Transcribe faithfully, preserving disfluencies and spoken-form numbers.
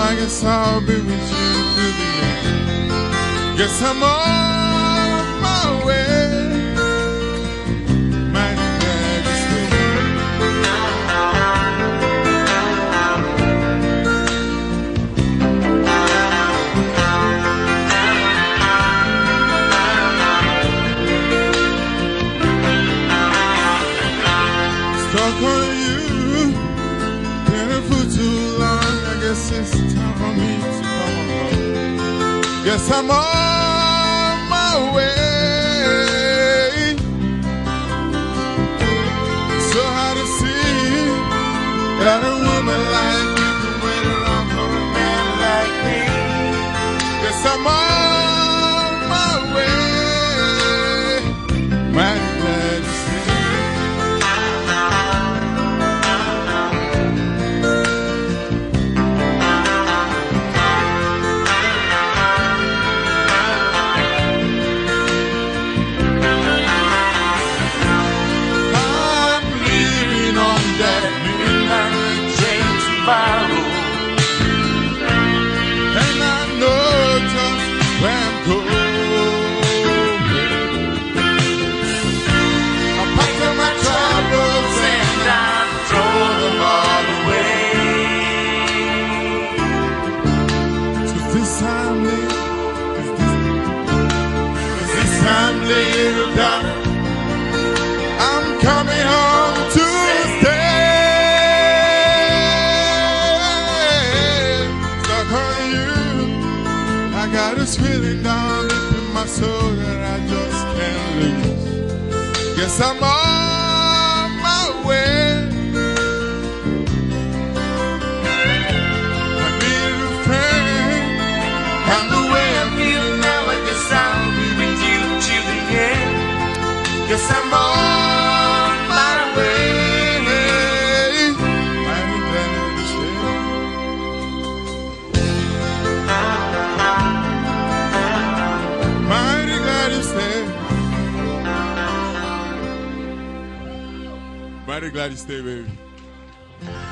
I guess I'll be with you through the end. Guess I'm on my way. Mighty glad you stayed. Stuck on you, been for too long. I guess it's time for me to come home. Guess I'm on my way. It's so hard to see that a woman like you can wait around for a man like me. Guess I'm on my way. Mighty glad you stayed. And I know just where I'm going. I packed up my troubles and I throw them all away. So this time, little, this, this time, little darling, I'm coming home to stay. I got this feeling down deep in my soul that I just can't lose. Guess I'm on my way. I need a friend, and the way I feel now, I guess I'll be with you till the end. Guess I'm on my way. I'm glad to stay. Mighty glad you stay. Mighty glad you stay, baby.